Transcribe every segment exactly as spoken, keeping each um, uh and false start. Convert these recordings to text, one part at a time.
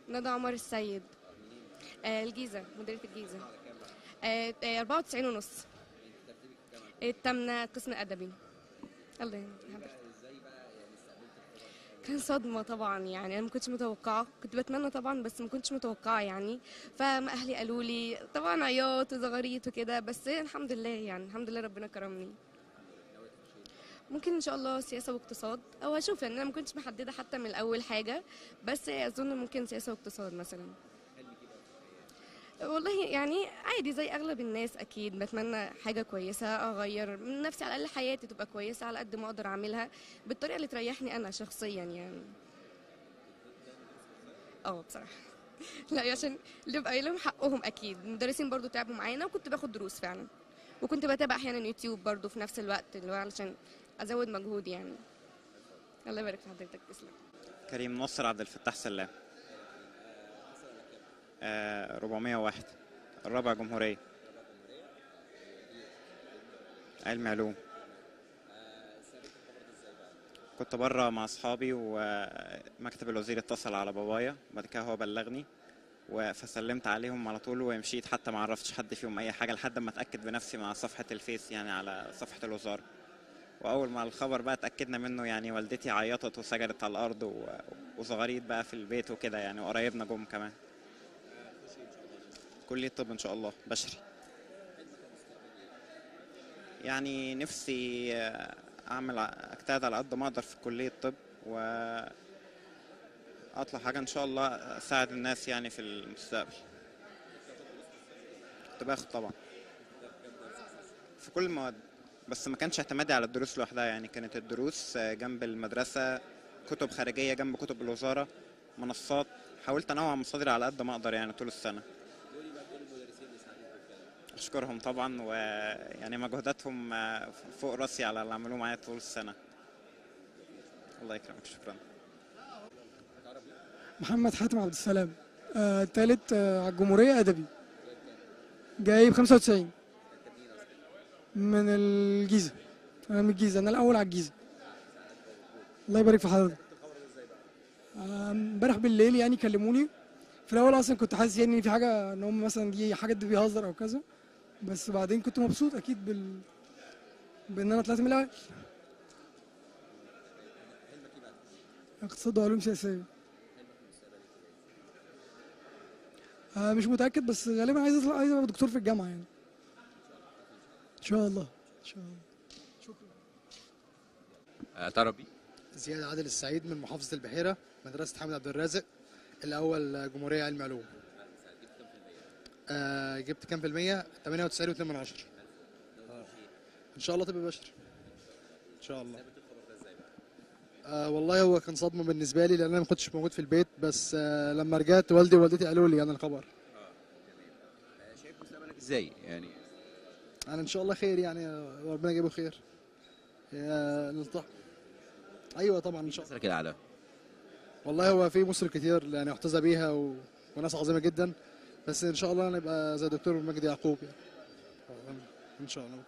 ندى عمر السيد. آه الجيزة، مديرية الجيزة. آه آه أربعة وتسعين ونص. التامنة قسم أدبي. الله يهديك. كان صدمة طبعا، يعني أنا ما كنتش متوقعة، كنت بتمنى طبعا بس ما كنتش متوقعة يعني. فأهلي قالوا لي طبعا عياط وزغاريت وكده، بس الحمد لله يعني الحمد لله ربنا كرمني. ممكن ان شاء الله سياسه واقتصاد، او هشوف يعني انا ما كنتش محدده حتى من الاول حاجه، بس اظن ممكن سياسه واقتصاد مثلا. والله يعني عادي زي اغلب الناس، اكيد بتمنى حاجه كويسه اغير من نفسي، على الاقل حياتي تبقى كويسه على قد ما اقدر اعملها بالطريقه اللي تريحني انا شخصيا يعني. اه بصراحه لا عشان اللي يبقى لهم حقهم، اكيد المدرسين برضو تعبوا معانا وكنت باخد دروس فعلا، وكنت بتابع احيانا يوتيوب برضو في نفس الوقت اللي هو علشان ازود مجهود يعني. الله يبارك في حضرتك، تسلم. كريم نصر عبد الفتاح سلام. آه أربعمية وواحد، الرابع جمهورية، علم علوم. كنت بره مع اصحابي ومكتب الوزير اتصل على بابايا، بعد كده هو بلغني فسلمت عليهم على طول ومشيت، حتى ما عرفتش حد فيهم اي حاجه لحد ما اتاكد بنفسي مع صفحه الفيس يعني على صفحه الوزاره. واول ما الخبر بقى اتاكدنا منه يعني والدتي عيطت وسجدت على الارض و- وصغاريت بقى في البيت وكده يعني، وقرايبنا جم كمان. كليه طب ان شاء الله، بشري. يعني نفسي اعمل اجتهد على قد ما اقدر في كليه طب، واطلع حاجه ان شاء الله اساعد الناس يعني في المستقبل. كنت باخد طبعا في كل المواد، بس ما كانش اعتمادي على الدروس لوحدها يعني، كانت الدروس جنب المدرسة، كتب خارجية جنب كتب الوزارة، منصات. حاولت انوع مصادري على قد ما اقدر يعني طول السنة. اشكرهم طبعا، ويعني مجهوداتهم فوق راسي على اللي عملوه معايا طول السنة. الله يكرمك، شكرا. محمد حاتم عبد السلام. آه تالت آه على الجمهورية أدبي. جايب خمسة وتسعين من الجيزة. أنا من الجيزة، أنا الأول على الجيزة. الله يبارك في حضرتك. آه، امبارح بالليل يعني كلموني. في الأول أصلا كنت حاسس يعني إن في حاجة، إن هم مثلا دي حاجة دي بيهزر أو كذا، بس بعدين كنت مبسوط أكيد بال بإن أنا طلعت من الأوائل. اقتصاد وعلوم سياسية. آه مش متأكد، بس غالبا عايز أطلع، عايز أبقى دكتور في الجامعة يعني. إن شاء الله إن شاء الله. تعرف بيه؟ زياد عادل السعيد من محافظة البحيرة، مدرسة حامد عبد الرازق، الأول جمهورية علم علوم. آه جبت كام في المية؟ تمانية وتسعين واتنين من عشرة. آه. إن شاء الله تبقى بشري. إن شاء الله. آه والله هو كان صدمة بالنسبة لي لأن أنا ما كنتش موجود في البيت، بس آه لما رجعت والدي ووالدتي قالوا لي يعني الخبر. شايف مستقبلك ازاي يعني؟ أنا إن شاء الله خير يعني، ربنا يجيبه خير. آه نلتحق. أيوه طبعا إن شاء الله. كده على والله هو في مصر كتير يعني يحتذى بيها و... وناس عظيمه جدا، بس ان شاء الله نبقى زي دكتور مجدي يعقوب يعني. ان شاء الله.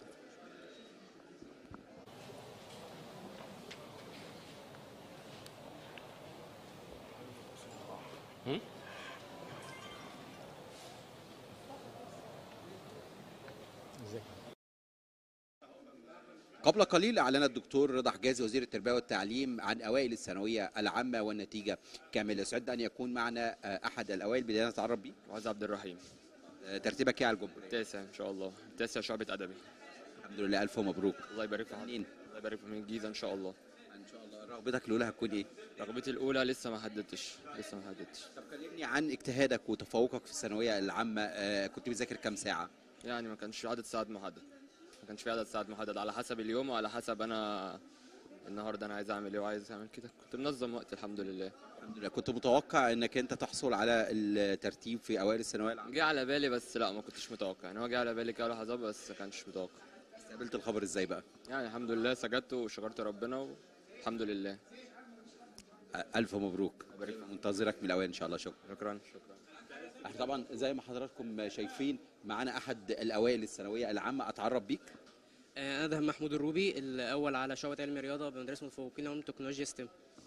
قبل قليل أعلن الدكتور رضا حجازي وزير التربية والتعليم عن أوائل الثانوية العامة والنتيجة كاملة. يسعد أن يكون معنا أحد الأوائل، بداية نتعرف بيه. معاذ عبد الرحيم. ترتيبك إيه على الجمهورية؟ التاسع إن شاء الله، التاسع شعبة أدبي. الحمد لله، ألف مبروك. الله يبارك في حضرتك. منين؟ الله يبارك في من الجيزة إن شاء الله. إن شاء الله. رغبتك الأولى هتكون إيه؟ رغبتي الأولى لسه ما حددتش، لسه ما حددتش. طب كلمني عن اجتهادك وتفوقك في الثانوية العامة، آه كنت بتذاكر كام ساعة؟ يعني ما كانش في عدد ساعات محدد، ما كانش في عدد ساعات محدد، على حسب اليوم وعلى حسب أنا النهارده أنا عايز أعمل إيه وعايز أعمل كده، كنت منظم وقتي الحمد لله. الحمد لله. كنت متوقع إنك أنت تحصل على الترتيب في أوائل الثانوية العامة؟ جه على بالي بس لا ما كنتش متوقع، يعني هو جه على بالي كده لحظات بس ما كانش متوقع. استقبلت الخبر إزاي بقى؟ يعني الحمد لله سجدت وشكرت ربنا والحمد لله. ألف مبروك. منتظرك من الأوائل إن شاء الله. شكرا. شكرا شكرا. احنا طبعا زي ما حضراتكم شايفين معانا احد الاوائل الثانويه العامه. اتعرف بيك. انا ده محمود الروبي، الاول على شعبة علم الرياضه بمدرسه متفوقين علوم تكنولوجيا ستيم.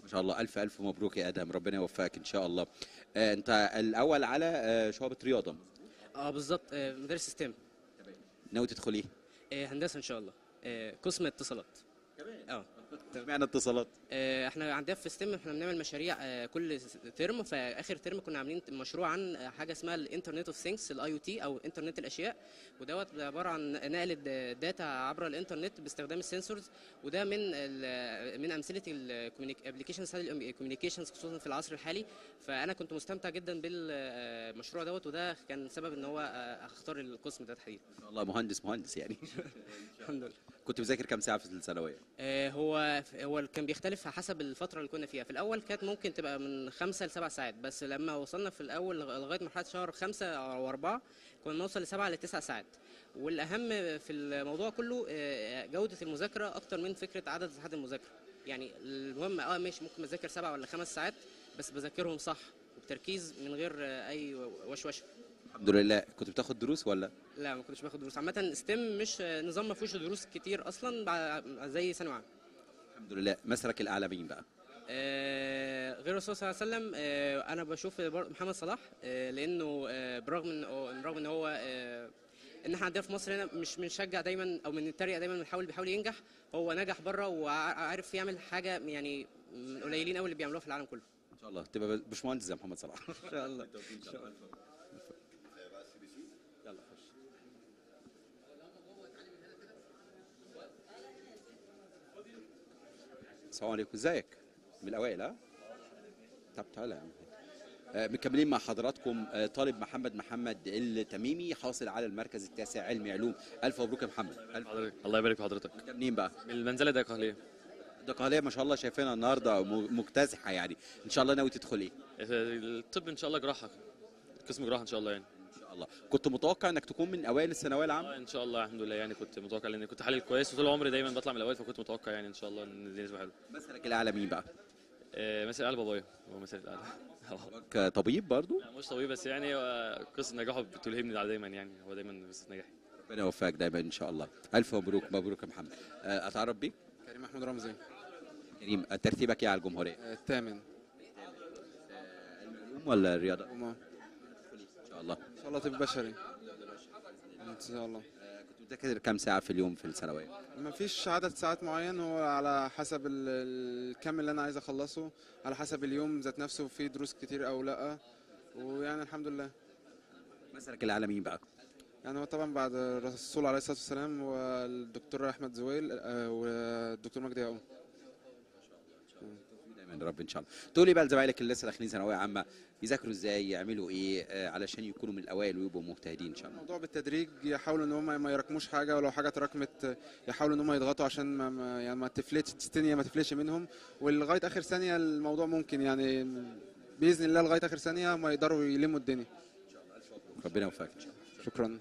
ما شاء الله، الف الف مبروك يا ادهم، ربنا يوفقك ان شاء الله. آه، انت الاول على آه، شعبة رياضه، اه بالظبط، آه، مدرسة ستيم. ناوي تدخل ايه؟ آه، هندسة ان شاء الله، آه، قسم اتصالات. اه اشمعنى اتصالات؟ آه، احنا عندنا في ستيم احنا بنعمل مشاريع آه، كل س- ترم. فاخر ترم كنا عاملين مشروع عن آه، حاجه اسمها الانترنت اوف ثينجز، الاي او تي او انترنت الاشياء. ودوت عباره عن نقل الداتا عبر الانترنت باستخدام السنسورز. وده من ال- من امثله الكوميونيكيشنز الكوميونيكيشنز خصوصا في العصر الحالي. فانا كنت مستمتع جدا بالمشروع دوت، وده كان سبب ان هو آه، اختار القسم ده تحديدا. ما شاء الله، مهندس مهندس يعني. الحمد لله. كنت بذاكر كام ساعه في الثانويه؟ آه، هو هو كان بيختلف حسب الفترة اللي كنا فيها. في الأول كانت ممكن تبقى من خمسة لسبع ساعات، بس لما وصلنا في الأول لغ- لغاية مرحلة شهر خمسة أو أربعة كنا نوصل لسبعة لتسع ساعات. والأهم في الموضوع كله آه، جودة المذاكرة أكتر من فكرة عدد ساعات المذاكرة. يعني المهم أه ماشي، ممكن أذاكر سبع ولا خمس ساعات بس بذاكرهم صح وبتركيز من غير آه، أي وشوشة. الحمد لله. كنت بتاخد دروس ولا؟ لا، ما كنتش باخد دروس. عامة ستيم مش آه، نظام ما فيهوش دروس كتير أصلا بع- زي ثانوي عام. الحمد لله. مسلك الاعلى مين بقى؟ آه، غير الرسول صلى الله عليه وسلم، آه، انا بشوف بر- محمد صلاح، آه، لانه آه، برغم ان هو- برغم ان هو آه، ان احنا عندنا في مصر هنا مش بنشجع دايما او بنتريق دايما، بنحاول بيحاول ينجح. هو نجح بره وعارف يعمل حاجه يعني من قليلين قوي اللي بيعملوها في العالم كله. ان شاء الله تبقى باشمهندس زي محمد صلاح. ان شاء الله. يلا خش. السلام عليكم، ازيك؟ من الاوائل ها؟ طب تعالى يا عم. آه، مكملين مع حضراتكم. آه، طالب محمد محمد التميمي حاصل على المركز التاسع علمي علوم. الف مبروك يا محمد. الف حضرتك الله يبارك في حضرتك. انت منين بقى؟ من المنزله ده قهليه. الدقهلية ما شاء الله شايفينها النهارده م- مكتسحه يعني. ان شاء الله ناوي تدخل ايه؟ الطب ان شاء الله جراحه، قسم جراحه ان شاء الله يعني. ان شاء الله. كنت متوقع انك تكون من اوائل الثانويه العامه؟ اه ان شاء الله الحمد لله يعني، كنت متوقع لان كنت حالل كويس وطول عمري دايما بطلع من الاوائل، فكنت متوقع يعني ان شاء الله ان دي نسبه حلوه. مسلك الاعلى مين بقى؟ آه مثل اعلى بابايا، هو مثل الاعلى. ك- طبيب برضو؟ لا، مش طبيب بس يعني هو قصه نجاحه بتلهمني على دايما يعني، هو دايما قصه نجاحي. ربنا يوفقك دايما ان شاء الله. الف مبروك. مبروك يا محمد. آه، اتعرف بيك؟ كريم محمود رمزي. كريم، آه، ترتيبك ايه على الجمهوريه؟ آه، الثامن. علوم ولا رياضه؟ وما ان شاء الله. ان شاء الله طب بشري ان شاء الله. آه، كنت بتذاكر كام ساعه في اليوم في الثانويه؟ ما فيش عدد ساعات معين، هو على حسب ال- الكم اللي انا عايز اخلصه، على حسب اليوم ذات نفسه في دروس كتير او لا، ويعني الحمد لله. مسلك الاعلى مين بقى؟ يعني هو طبعا بعد الرسول عليه الصلاه والسلام والدكتور احمد زويل آه، والدكتور مجدي يعقوب. دايما رب ان شاء الله. تقولي بقى لزمايلك اللي لسه داخلين ثانويه عامه يذاكروا ازاي، يعملوا ايه آه، علشان يكونوا من الاوائل ويبقوا مجتهدين ان شاء الله؟ الموضوع بالتدريج، يحاولوا ان هم ما يراكموش حاجه، ولو حاجه تراكمت يحاولوا ان هم يضغطوا عشان ما ما- يعني ما تفلتش الثانيه، ما تفلتش منهم، ولغايه اخر ثانيه الموضوع ممكن يعني باذن الله لغايه اخر ثانيه ما يقدروا يلموا الدنيا. ربنا يوفقك ان شاء الله. شكرا.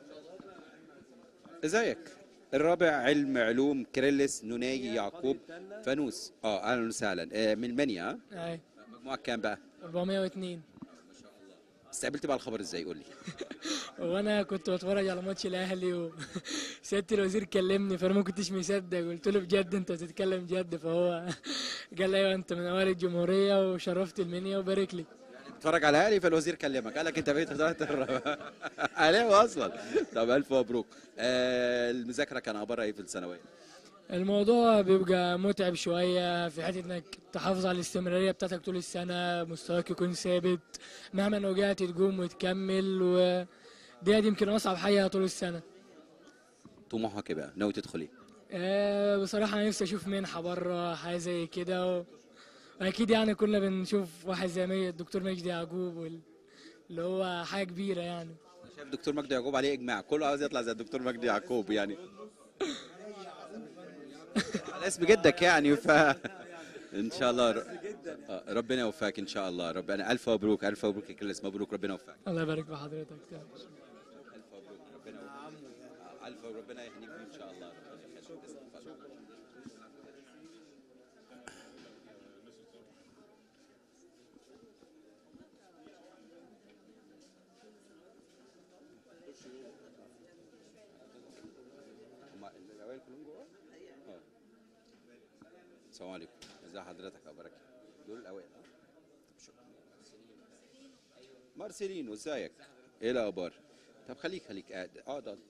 ازيك؟ الرابع علم علوم كريلس نوناي يعقوب فانوس. اه اهلا وسهلا. آه، من المنيا ها؟ اي مجموعك كام بقى؟ أربعمية واتنين. استقبلت بقى الخبر ازاي؟ قول لي. وانا كنت بتفرج على ماتش الاهلي وسياده الوزير كلمني فانا ما كنتش مصدق، قلت له بجد انت بتتكلم جد؟ فهو قال لي ايوه انت من اوائل الجمهوريه وشرفت المنيا وبارك لي. اتفرج على اهلي فالوزير كلمك قال لك انت بقيت دلوقتي اهلاوي اصلا. طب الف مبروك. آه، المذاكره كان اخبارها ايه في الثانويه؟ الموضوع بيبقى متعب شويه في حته انك تحافظ على الاستمراريه بتاعتك طول السنه، مستواك يكون ثابت مهما وجعت تقوم وتكمل، ودي دي يمكن اصعب حاجه طول السنه. طموحك ايه بقى؟ ناوي تدخل ايه؟ آه، بصراحة أنا نفسي أشوف منحة بره حاجة زي كده و... وأكيد يعني كنا بنشوف واحد زي مي- الدكتور مجدي يعقوب وال... اللي هو حاجة كبيرة يعني. شايف دكتور مجدي يعقوب عليه اجماع، كله عاوز يطلع زي الدكتور مجدي يعقوب يعني. على اسم جدك يعني ف ان شاء الله ر... آه، ربنا يوفقك ان شاء الله. ربنا الف مبروك. الف مبروك يا كريلس. مبروك. ربنا يوفقك. الله يبارك في حضرتك. الف مبروك. ربنا يوفقك. الف ربنا يهنيك ان شاء الله. ربنا يخليك. اتفضل. هما الاوائل كلهم جوه؟ اه. السلام عليكم. ازي حضرتك؟ اخبارك ايه؟ دول الاوائل. مارسيلينو ازيك؟ ايه الاخبار؟ طب خليك خليك قاعد اقعد اقعد.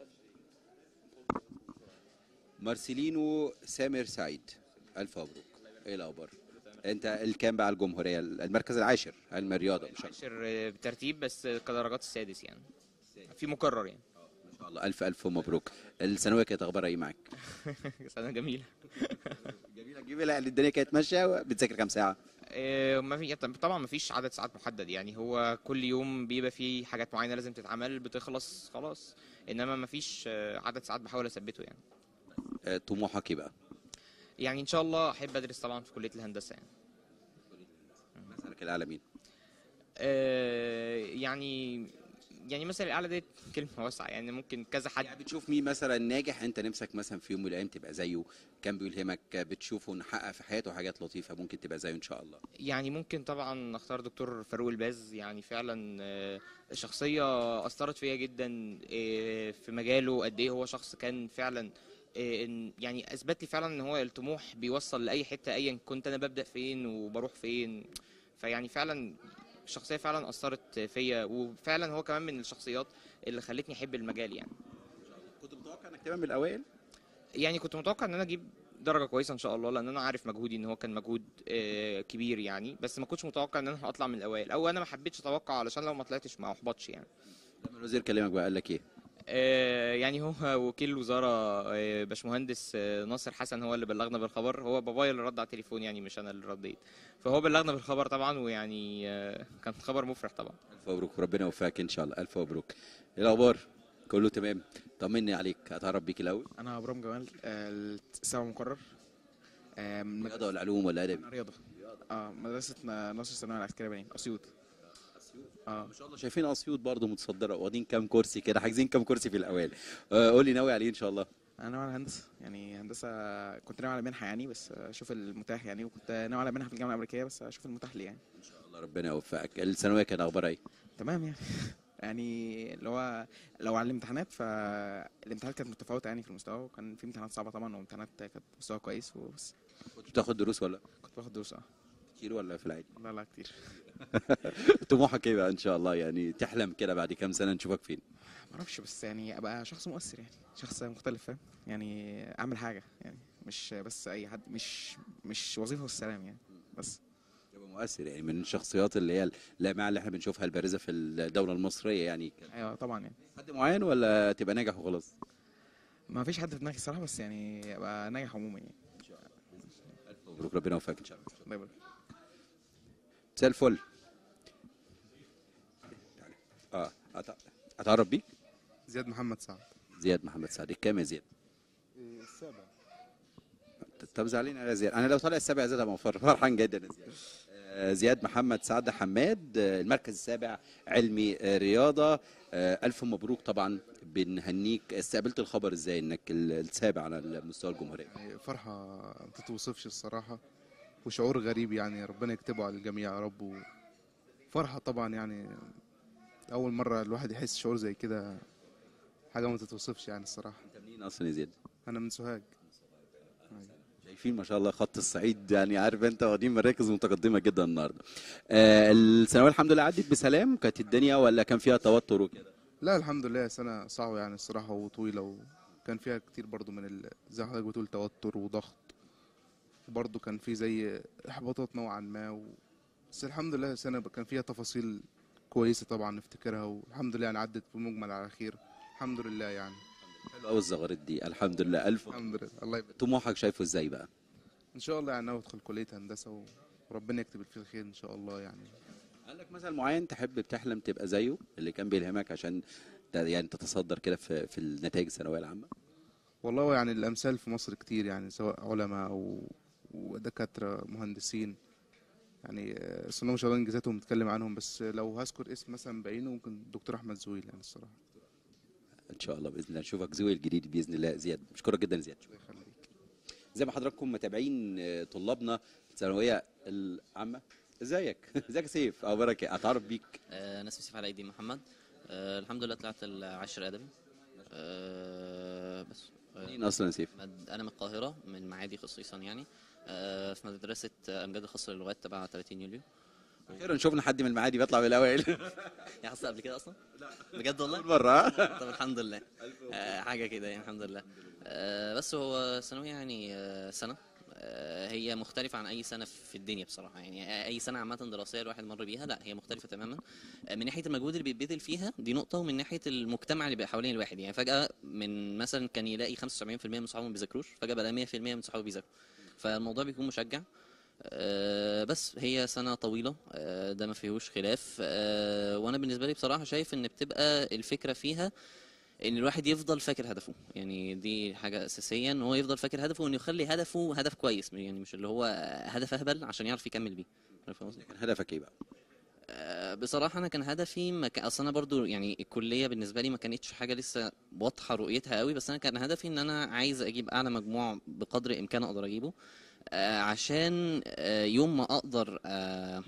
مارسيلينو سامر سعيد، الف مبروك. ايه الاخبار؟ انت الكام بقى على الجمهوريه؟ المركز العاشر علم الرياضه مش عاشر بترتيب، بس كدرجات السادس يعني، في مكرر يعني. ما شاء الله، الف الف مبروك. الثانويه كانت اخبارها ايه معاك؟ سنه جميله. جميله جميله يعني الدنيا كانت ماشيه. بتذاكر كام ساعه؟ إيه، ما في طبعا ما فيش عدد ساعات محدد يعني، هو كل يوم بيبقى فيه حاجات معينه لازم تتعمل، بتخلص خلاص، انما ما فيش عدد ساعات بحاول اثبته يعني. أه طموحك ايه بقى؟ يعني ان شاء الله احب ادرس طبعا في كليه الهندسه يعني. مثلك الاعلى مين؟ إيه يعني يعني مثلا الاعلى ديت كلمه واسعه يعني، ممكن كذا حد. يعني بتشوف مين مثلا ناجح انت نفسك مثلا في يوم من الايام تبقى زيه، كان بيلهمك، بتشوفه نحقق في حياته حاجات لطيفه ممكن تبقى زيه ان شاء الله؟ يعني ممكن طبعا اختار دكتور فاروق الباز، يعني فعلا شخصيه اثرت فيا جدا في مجاله، قد ايه هو شخص كان فعلا يعني اثبت لي فعلا ان هو الطموح بيوصل لاي حته، ايا كنت انا ببدا فين وبروح فين. فيعني فعلا الشخصيه فعلا اثرت فيا، وفعلا هو كمان من الشخصيات اللي خلتني احب المجال يعني. كنت متوقع انك تبقى من الاوائل؟ يعني كنت متوقع ان انا اجيب درجه كويسه ان شاء الله، لان انا عارف مجهودي ان هو كان مجهود كبير يعني، بس ما كنتش متوقع ان انا هطلع من الاوائل، او انا ما حبيتش اتوقع علشان لو ما طلعتش ما احبطش يعني. لما الوزير كلمك بقى قال لك ايه؟ يعني هو وكيل الوزاره باشمهندس ناصر حسن هو اللي بلغنا بالخبر، هو بابايا اللي رد على التليفون يعني، مش انا اللي رديت، فهو بلغنا بالخبر طبعا، ويعني كان خبر مفرح طبعا. الف مبروك وربنا يوفقك ان شاء الله. الف مبروك. ايه الاخبار؟ كله تمام؟ طمني عليك، اتعرف بيك الاول. انا ابرام جمال، السابع مقرر. رياضه ولا علوم ولا ادبي؟ رياضه. اه مدرسه ناصر الثانويه العسكريه بنين اسيوط. اه ما شاء الله، شايفين اسيوط برضه متصدره، واخدين كام كرسي كده، حاجزين كام كرسي في الاوائل. آه قول لي ناوي عليه ان شاء الله؟ انا ناوي على هندسه، يعني هندسه كنت ناوي على منحه يعني، بس اشوف المتاح يعني، وكنت ناوي على منحه في الجامعه الامريكيه، بس اشوف المتاح لي يعني. ان شاء الله ربنا يوفقك. الثانويه كان اخبارها ايه؟ تمام يعني. يعني اللي هو لو على الامتحانات، فالامتحانات كانت متفاوته يعني في المستوى، وكان في امتحانات صعبه طبعا، وامتحانات كانت مستوى كويس وبس. كنت بتاخد دروس ولا؟ كنت باخد دروس اه. كتير ولا في العادي؟ لا لا كتير. طموحك ايه بقى ان شاء الله؟ يعني تحلم كده بعد كام سنه نشوفك فين؟ ما اعرفش، بس يعني ابقى شخص مؤثر يعني، شخص مختلف فاهم يعني، اعمل حاجه يعني، مش بس اي حد، مش مش وظيفه والسلام يعني بس. يبقى مؤثر يعني، من الشخصيات اللي هي اللامعه اللي احنا بنشوفها البارزه في الدوله المصريه يعني. ايوه طبعا يعني. حد معين ولا تبقى ناجح وخلاص؟ ما فيش حد في دماغي الصراحه، بس يعني ابقى ناجح عموما يعني. ان شاء الله. الف مبروك، ربنا يوفقك ان شاء الله. الله يبارك. مساء الفل. اه اتعرف بيك؟ زياد محمد سعد. زياد محمد سعد، الكام يا زياد؟ السابع. طب زعلين يا زياد، انا لو طالع السابع يا زياد هبقى فرحان جدا يا زياد. آه زياد محمد سعد حماد، آه المركز السابع علمي آه رياضه. آه الف مبروك طبعا، بنهنيك. استقبلت الخبر ازاي انك السابع على مستوى الجمهوريه؟ فرحه ما تتوصفش الصراحه، وشعور غريب يعني، ربنا يكتبه على الجميع يا رب. وفرحه طبعا يعني، اول مره الواحد يحس شعور زي كده، حاجه ما تتوصفش يعني الصراحه. انت منين اصلا يا زياد؟ انا من سوهاج. شايفين ما شاء الله خط الصعيد يعني، عارف انت، واخدين مراكز متقدمه جدا النهارده. آه الثانويه الحمد لله عدت بسلام، كانت الدنيا ولا كان فيها توتر وكده؟ لا الحمد لله، سنه صعبه يعني الصراحه وطويله، وكان فيها كتير برضو من ال... زي حضرتك بتقول توتر وضغط، وبرضو كان في زي احباطات نوعا ما و... بس الحمد لله سنه كان فيها تفاصيل كويسه طبعا نفتكرها، والحمد لله يعني عدت بمجمل على خير الحمد لله يعني. حلو قوي الزغارات دي، الحمد لله. الف الحمد لله. الله يبارك. طموحك شايفه ازاي بقى؟ ان شاء الله يعني ناوي ادخل كليه هندسه، وربنا يكتب فيه الخير ان شاء الله يعني. عندك مثل معين تحب تحلم تبقى زيه، اللي كان بيلهمك عشان يعني تتصدر كده في في النتائج الثانويه العامه؟ والله يعني الامثال في مصر كتير يعني، سواء علماء او ودكاتره مهندسين يعني، بس ما شاء الله انجازاتهم نتكلم عنهم، بس لو هذكر اسم مثلا بعينه ممكن الدكتور احمد زويل يعني الصراحه. ان شاء الله باذن الله نشوفك زويل الجديد باذن الله. زياد بشكرك جدا. زياد الله يخليك. زي ما حضراتكم متابعين طلابنا الثانويه العامه. ازيك؟ ازيك يا سيف؟ اخبارك ايه؟ اتعرف بيك؟ آه انا اسمي سيف علاء الدين محمد. آه الحمد لله طلعت العاشر ادبي. آه بس منين اصلا يا سيف؟ مد- انا من القاهره، من المعادي خصيصا يعني. آه، في مدرسه امجاد الخاصه للغات تبع ثلاثين يوليو. اخيرا شفنا حد من المعادي بيطلع من الاوائل. يا حصل قبل كده اصلا؟ بجد والله؟ أول مرة. طب الحمد لله. آه، حاجه كده يعني الحمد لله. آه، بس هو ثانويه يعني آه، سنه آه، هي مختلفة عن أي سنة في الدنيا بصراحة، يعني أي سنة عامة دراسية الواحد مر بيها لا هي مختلفة تماما. آه، من ناحية المجهود اللي بيتبذل فيها دي نقطة، ومن ناحية المجتمع اللي بقى حوالين الواحد، يعني فجأة من مثلا كان يلاقي خمسة وسبعين في المية من صحابه ما بيذاكروش، فجأة بقى مية في المية من صحابه بيذاكروا، فالموضوع بيكون مشجع. آه، بس هي سنة طويلة، آه، ده ما فيهوش خلاف. آه، وأنا بالنسبة لي بصراحة شايف إن بتبقى الفكرة فيها ان الواحد يفضل فاكر هدفه، يعني دي حاجه اساسيه، ان هو يفضل فاكر هدفه، وانه يخلي هدفه هدف كويس، يعني مش اللي هو هدف اهبل عشان يعرف يكمل بيه. عارف قصدي؟ كان هدفك ايه بقى؟ آه، بصراحه انا كان هدفي ما كان اصل انا برضو يعني الكليه بالنسبه لي ما كانتش حاجه لسه واضحه رؤيتها قوي، بس انا كان هدفي ان انا عايز اجيب اعلى مجموع بقدر الامكان اقدر اجيبه، آه، عشان آه، يوم ما اقدر آه،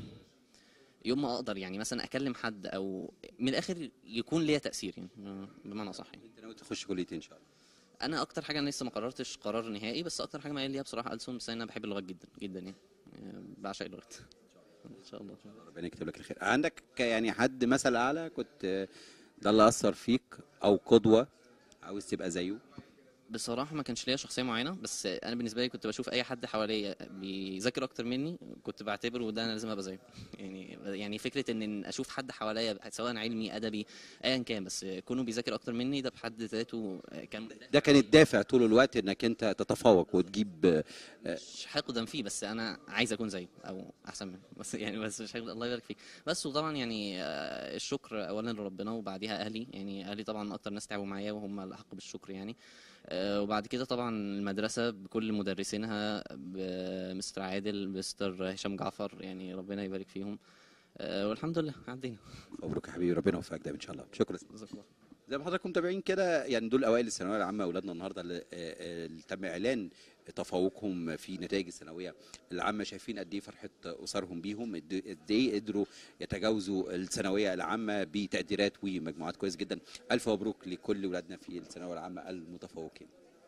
يوم ما اقدر يعني مثلا اكلم حد او من الاخر يكون ليا تاثير، يعني بمعنى صح يعني. انت ناوي تخش كليه إيه ان شاء الله؟ انا اكتر حاجه انا لسه ما قررتش قرار نهائي، بس اكتر حاجه مايل ليها بصراحه ألسن، بس انا بحب اللغات جدا جدا يعني، يعني بعشق اللغات. ان شاء الله. ربنا يكتب لك الخير. عندك ك- يعني حد مثل اعلى كنت ده اللي اثر فيك، او قدوه عاوز تبقى زيه؟ بصراحه ما كانش ليا شخصيه معينه، بس انا بالنسبه لي كنت بشوف اي حد حواليا بيذاكر اكتر مني كنت بعتبره ده انا لازم ابقى زيه. يعني يعني فكره ان اشوف حد حواليا سواء علمي ادبي ايا كان، بس كونه بيذاكر اكتر مني ده بحد ذاته كان ده كان الدافع طول الوقت انك انت تتفوق وتجيب. مش حقدا فيه، بس انا عايز اكون زيه او احسن منه، بس يعني بس مش حقد، الله يبارك فيك. بس وطبعا يعني آه، الشكر اولا لربنا، وبعديها اهلي، يعني اهلي طبعا اكتر ناس تعبوا معايا وهم الاحق بالشكر يعني. آه، وبعد كده طبعا المدرسه بكل مدرسينها، بمستر عادل، مستر هشام جعفر، يعني ربنا يبارك فيهم. آه، والحمد لله عدينا. مبروك يا حبيبي، ربنا يوفقك دايما ان شاء الله. شكرا. جزاك الله. زي ما حضراتكم متابعين كده، يعني دول اوائل الثانويه العامه اولادنا النهارده اللي آه، اللي تم اعلان تفوقهم في نتائج الثانويه العامه. شايفين قد ايه فرحه اسرهم بيهم، قد قد ايه قدروا يتجاوزوا الثانويه العامه بتقديرات ومجموعات كويس جدا. الف مبروك لكل ولادنا في الثانويه العامه المتفوقين.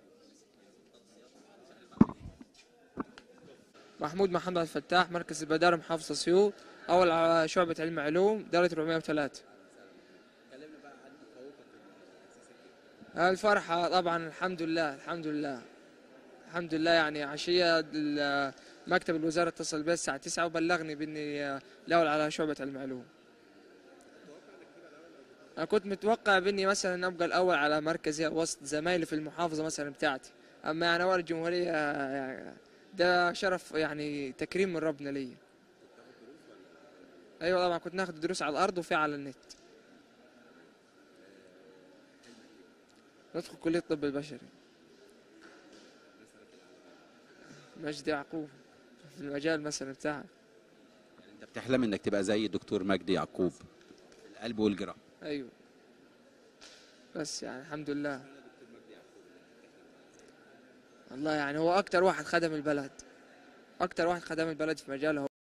محمود محمد الفتاح، مركز البدار، محافظة أسيوط، أول على شعبة علم علوم، درجة أربعمائة وثلاثة. الفرحة طبعا الحمد لله الحمد لله الحمد لله، يعني عشية ال- مكتب الوزارة اتصل بي الساعة تسعة وبلغني بإني الأول على شعبة علم علوم. أنا كنت متوقع بإني مثلا أبقى الأول على مركزي وسط زمايلي في المحافظة مثلا بتاعتي، أما يعني أول الجمهورية يعني ده شرف، يعني تكريم من ربنا ليا. أيوة طبعا كنت ناخد دروس على الأرض وفي على النت. ندخل كلية الطب البشري. مجدي يعقوب في المجال مثلا بتاعك. انت بتحلم انك تبقى زي الدكتور مجدي يعقوب، القلب والجراحه. أيوة بس يعني الحمد لله. والله يعني هو أكتر واحد خدم البلد، أكتر واحد خدم البلد في مجاله.